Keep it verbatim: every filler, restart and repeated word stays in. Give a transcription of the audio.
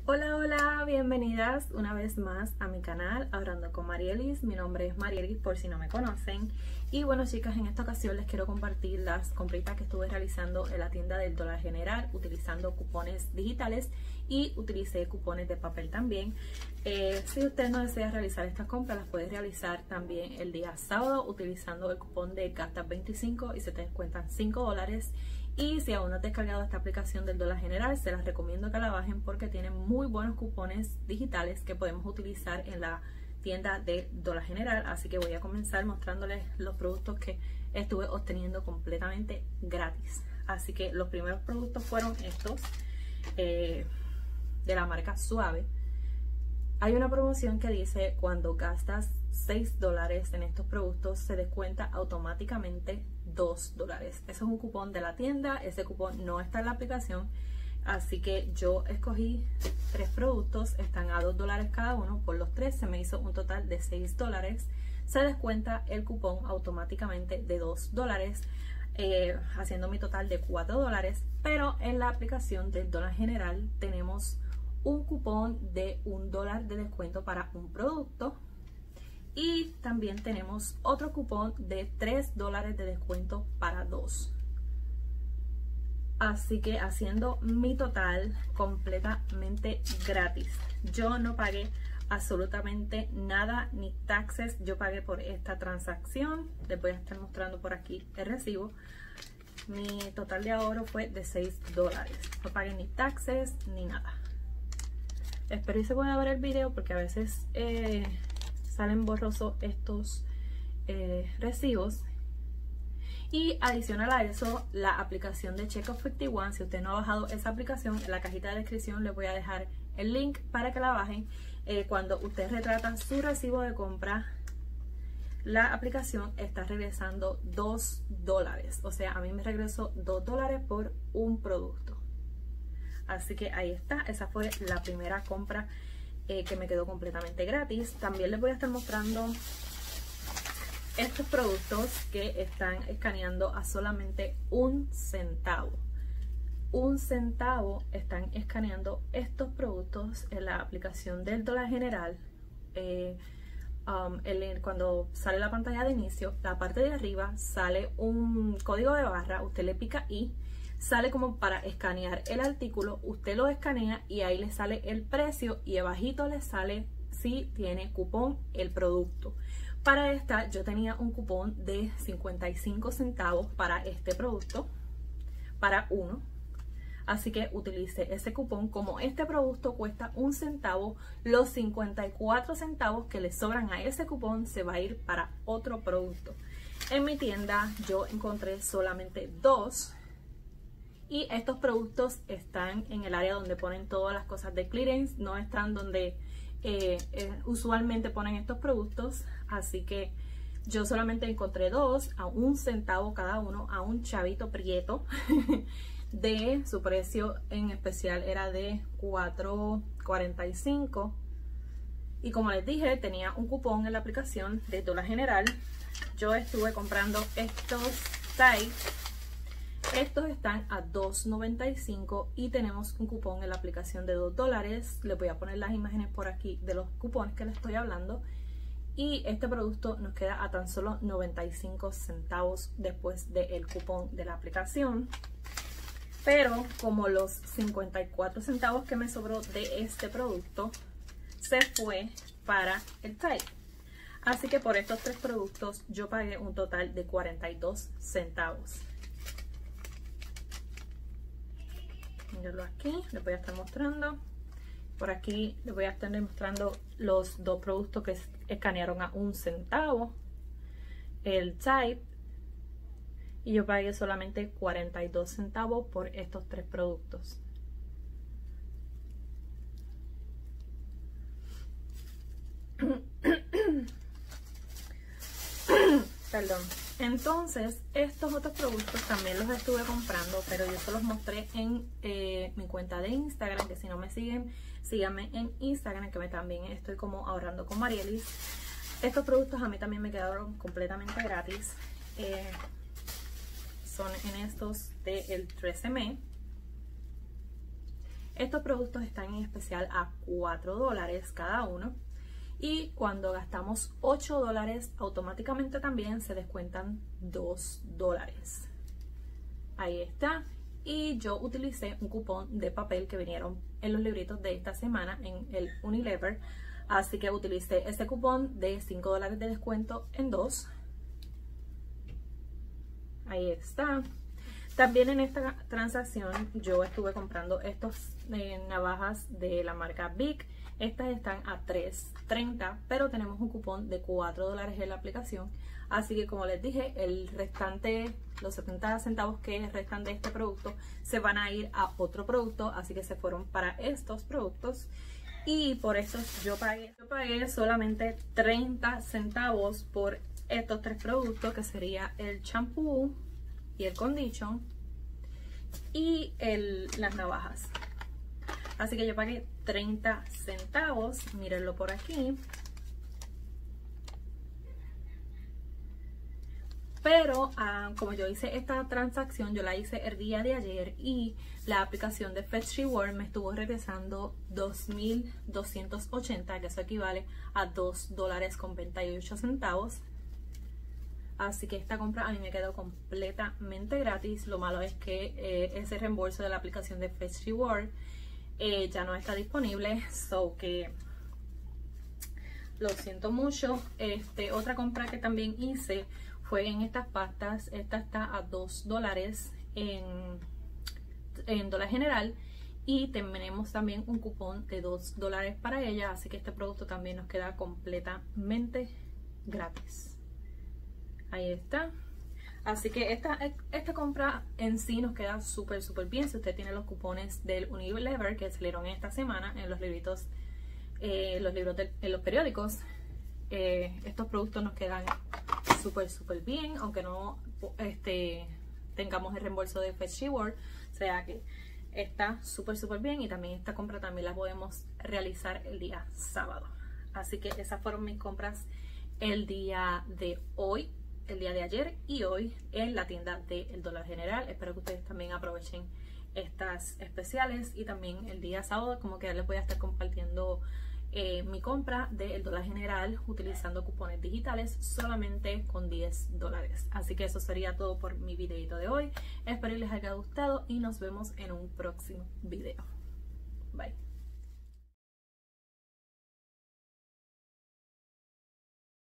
Hola, hola, bienvenidas una vez más a mi canal Ahorrando con Marielis. Mi nombre es Marielis por si no me conocen. Y bueno, chicas, en esta ocasión les quiero compartir las compritas que estuve realizando en la tienda del Dollar General utilizando cupones digitales y utilicé cupones de papel también. Eh, si usted no desea realizar estas compras, las puede realizar también el día sábado utilizando el cupón de Gastas veinticinco y se te descuentan cinco dólares. Y si aún no te has descargado esta aplicación del Dollar General, se las recomiendo que la bajen porque tiene muy buenos cupones digitales que podemos utilizar en la tienda del Dollar General. Así que voy a comenzar mostrándoles los productos que estuve obteniendo completamente gratis. Así que los primeros productos fueron estos eh, de la marca Suave. Hay una promoción que dice cuando gastas seis dólares en estos productos se descuenta automáticamente dos dólares. Eso es un cupón de la tienda, ese cupón no está en la aplicación, así que yo escogí tres productos, están a dos dólares cada uno, por los tres se me hizo un total de seis dólares, se descuenta el cupón automáticamente de dos dólares, eh, haciendo mi total de cuatro dólares, pero en la aplicación del Dollar General tenemos un cupón de un dólar de descuento para un producto. Y también tenemos otro cupón de tres dólares de descuento para dos. Así que haciendo mi total completamente gratis. Yo no pagué absolutamente nada, ni taxes. Yo pagué por esta transacción. Les voy a estar mostrando por aquí el recibo. Mi total de ahorro fue de seis dólares. No pagué ni taxes ni nada. Espero y se pueda ver el video porque a veces... Eh, salen borrosos estos eh, recibos. Y adicional a eso, la aplicación de Checkout cincuenta y uno, si usted no ha bajado esa aplicación, en la cajita de descripción les voy a dejar el link para que la bajen. Eh, cuando usted retrata su recibo de compra, la aplicación está regresando dos dólares, o sea, a mí me regresó dos dólares por un producto. Así que ahí está, esa fue la primera compra Eh, que me quedó completamente gratis. También les voy a estar mostrando estos productos que están escaneando a solamente un centavo. Un centavo están escaneando estos productos en la aplicación del Dollar General. Eh, um, el, cuando sale la pantalla de inicio, la parte de arriba sale un código de barra, usted le pica y sale como para escanear el artículo, usted lo escanea y ahí le sale el precio y abajito le sale si tiene cupón el producto. Para esta yo tenía un cupón de cincuenta y cinco centavos para este producto, para uno. Así que utilice ese cupón. Como este producto cuesta un centavo, los cincuenta y cuatro centavos que le sobran a ese cupón se va a ir para otro producto. En mi tienda yo encontré solamente dos. Y estos productos están en el área donde ponen todas las cosas de clearance, no están donde eh, eh, usualmente ponen estos productos. Así que yo solamente encontré dos a un centavo cada uno, a un chavito prieto. De su precio en especial era de cuatro cuarenta y cinco. Y como les dije, tenía un cupón en la aplicación de Dollar General. Yo estuve comprando estos sites. Estos están a dos noventa y cinco y tenemos un cupón en la aplicación de dos dólares. Les voy a poner las imágenes por aquí de los cupones que les estoy hablando. Y este producto nos queda a tan solo noventa y cinco centavos después del cupón de la aplicación. Pero como los cincuenta y cuatro centavos que me sobró de este producto se fue para el Tide. Así que por estos tres productos yo pagué un total de cuarenta y dos centavos. Mírenlo aquí, les voy a estar mostrando. Por aquí les voy a estar mostrando los dos productos que escanearon a un centavo. El Type. Y yo pagué solamente cuarenta y dos centavos por estos tres productos. Perdón. Entonces, estos otros productos también los estuve comprando, pero yo se los mostré en eh, mi cuenta de Instagram, que si no me siguen, síganme en Instagram, que me también estoy como Ahorrando con Marielis. Estos productos a mí también me quedaron completamente gratis. Eh, son en estos del tres eme. Estos productos están en especial a cuatro dólares cada uno. Y cuando gastamos ocho dólares, automáticamente también se descuentan dos dólares. Ahí está. Y yo utilicé un cupón de papel que vinieron en los libritos de esta semana en el Unilever. Así que utilicé ese cupón de cinco dólares de descuento en dos. Ahí está. También en esta transacción yo estuve comprando estos eh, navajas de la marca Bic. Estas están a tres treinta, pero tenemos un cupón de cuatro dólares en la aplicación. Así que como les dije, el restante, los setenta centavos que restan de este producto se van a ir a otro producto. Así que se fueron para estos productos. Y por eso yo pagué, yo pagué solamente treinta centavos por estos tres productos, que sería el champú y el condition y el, las navajas. Así que yo pagué treinta centavos, mírenlo por aquí. Pero um, como yo hice esta transacción, yo la hice el día de ayer y la aplicación de Fetch Reward me estuvo regresando dos mil doscientos ochenta, que eso equivale a dos dólares con veintiocho centavos. Así que esta compra a mí me quedó completamente gratis. Lo malo es que eh, ese reembolso de la aplicación de Fetch Reward eh, ya no está disponible. So que lo siento mucho. Este, otra compra que también hice fue en estas pastas. Esta está a dos dólares en, en Dollar General. Y tenemos también un cupón de dos dólares para ella. Así que este producto también nos queda completamente gratis. Ahí está. Así que esta, esta compra en sí nos queda súper súper bien. Si usted tiene los cupones del Unilever que salieron esta semana en los libritos, eh, los libros de, en los periódicos, eh, estos productos nos quedan súper súper bien, aunque no este, tengamos el reembolso de Fetch Reward. O sea que está súper súper bien, y también esta compra también la podemos realizar el día sábado. Así que esas fueron mis compras el día de hoy, el día de ayer y hoy en la tienda del Dollar General. Espero que ustedes también aprovechen estas especiales, y también el día sábado como que ya les voy a estar compartiendo eh, mi compra del Dollar General utilizando cupones digitales solamente con diez dólares. Así que eso sería todo por mi videito de hoy. Espero que les haya gustado y nos vemos en un próximo video. Bye.